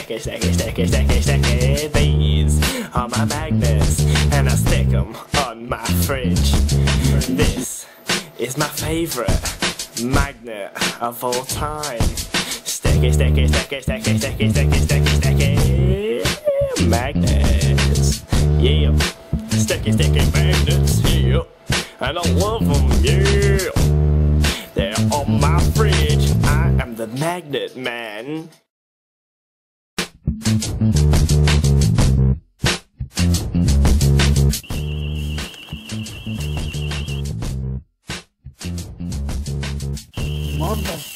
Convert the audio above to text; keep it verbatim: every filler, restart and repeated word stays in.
sticky, sticky, sticky, sticky, sticky. These are my magnets, and I stick them on my fridge. This is my favorite magnet of all time. Sticky, sticky, sticky, sticky, sticky, sticky, sticky, sticky magnets. Yeah, sticky, sticky magnets. Yeah, and I love them. Yeah, they're on my fridge. I am the magnet man. Mother.